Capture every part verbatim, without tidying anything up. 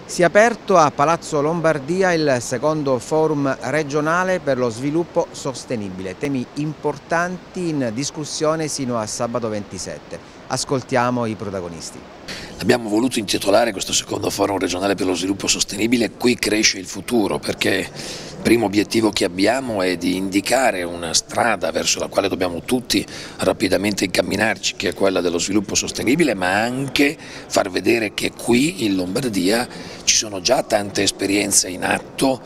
Si è aperto a Palazzo Lombardia il secondo forum regionale per lo sviluppo sostenibile, temi importanti in discussione sino a sabato ventisette. Ascoltiamo i protagonisti. Abbiamo voluto intitolare questo secondo forum regionale per lo sviluppo sostenibile "Qui cresce il futuro", perché il primo obiettivo che abbiamo è di indicare una strada verso la quale dobbiamo tutti rapidamente incamminarci, che è quella dello sviluppo sostenibile, ma anche far vedere che qui in Lombardia ci sono già tante esperienze in atto,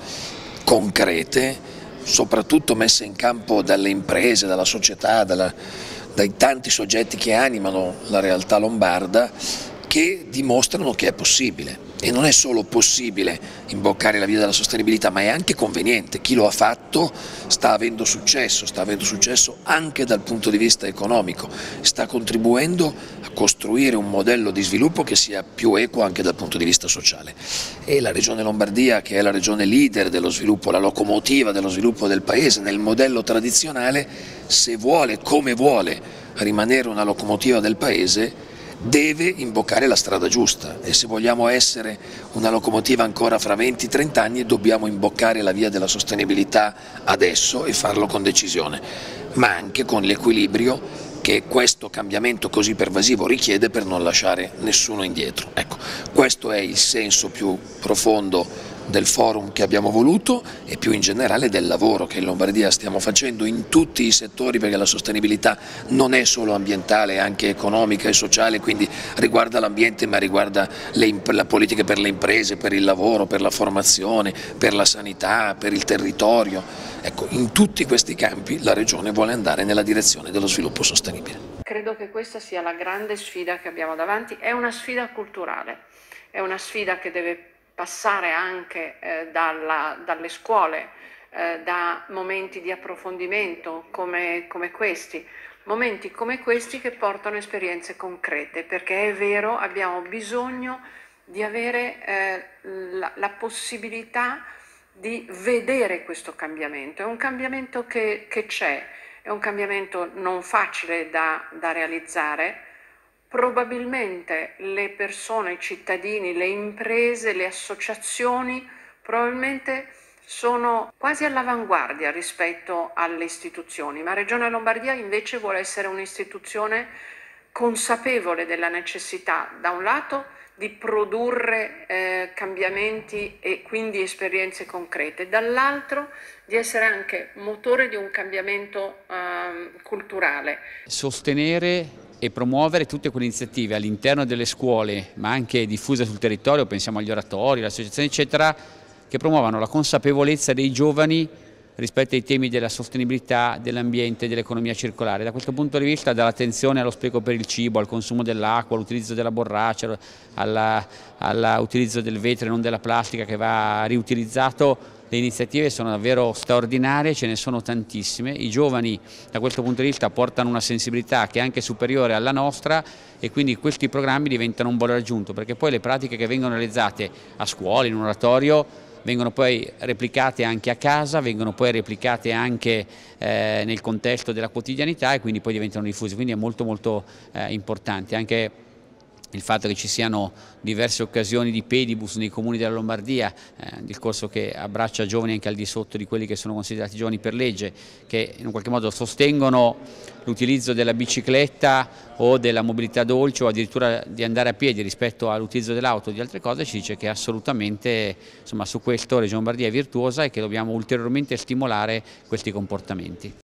concrete, soprattutto messe in campo dalle imprese, dalla società, dalla, dai tanti soggetti che animano la realtà lombarda, che dimostrano che è possibile. E non è solo possibile imboccare la via della sostenibilità, ma è anche conveniente. Chi lo ha fatto sta avendo successo, sta avendo successo anche dal punto di vista economico, sta contribuendo a costruire un modello di sviluppo che sia più equo anche dal punto di vista sociale. E la Regione Lombardia, che è la regione leader dello sviluppo, la locomotiva dello sviluppo del Paese, nel modello tradizionale, se vuole, come vuole, rimanere una locomotiva del Paese, deve imboccare la strada giusta, e se vogliamo essere una locomotiva ancora fra venti trenta anni dobbiamo imboccare la via della sostenibilità adesso e farlo con decisione, ma anche con l'equilibrio che questo cambiamento così pervasivo richiede per non lasciare nessuno indietro. Ecco, questo è il senso più profondo del forum che abbiamo voluto e più in generale del lavoro che in Lombardia stiamo facendo in tutti i settori, perché la sostenibilità non è solo ambientale, è anche economica e sociale, quindi riguarda l'ambiente ma riguarda le, la politica per le imprese, per il lavoro, per la formazione, per la sanità, per il territorio. Ecco, in tutti questi campi la Regione vuole andare nella direzione dello sviluppo sostenibile. Credo che questa sia la grande sfida che abbiamo davanti, è una sfida culturale, è una sfida che deve passare anche eh, dalla, dalle scuole, eh, da momenti di approfondimento come, come questi, momenti come questi che portano esperienze concrete, perché è vero, abbiamo bisogno di avere eh, la, la possibilità di vedere questo cambiamento. È un cambiamento che, che c'è, è un cambiamento non facile da, da realizzare. Probabilmente le persone, i cittadini, le imprese, le associazioni probabilmente sono quasi all'avanguardia rispetto alle istituzioni, ma Regione Lombardia invece vuole essere un'istituzione consapevole della necessità, da un lato, di produrre eh, cambiamenti e quindi esperienze concrete, dall'altro di essere anche motore di un cambiamento eh, culturale. Sostenere e promuovere tutte quelle iniziative all'interno delle scuole, ma anche diffuse sul territorio, pensiamo agli oratori, alle associazioni eccetera, che promuovano la consapevolezza dei giovani rispetto ai temi della sostenibilità, dell'ambiente, dell'economia circolare. Da questo punto di vista, dall'attenzione allo spreco per il cibo, al consumo dell'acqua, all'utilizzo della borraccia, all'utilizzo del vetro e non della plastica che va riutilizzato. Le iniziative sono davvero straordinarie, ce ne sono tantissime, i giovani da questo punto di vista portano una sensibilità che è anche superiore alla nostra e quindi questi programmi diventano un valore aggiunto, perché poi le pratiche che vengono realizzate a scuola, in un oratorio, vengono poi replicate anche a casa, vengono poi replicate anche eh, nel contesto della quotidianità e quindi poi diventano diffuse, quindi è molto molto eh, importante. Anche il fatto che ci siano diverse occasioni di pedibus nei comuni della Lombardia, eh, un discorso che abbraccia giovani anche al di sotto di quelli che sono considerati giovani per legge, che in un qualche modo sostengono l'utilizzo della bicicletta o della mobilità dolce o addirittura di andare a piedi rispetto all'utilizzo dell'auto o di altre cose, ci dice che assolutamente insomma, su questo Regione Lombardia è virtuosa e che dobbiamo ulteriormente stimolare questi comportamenti.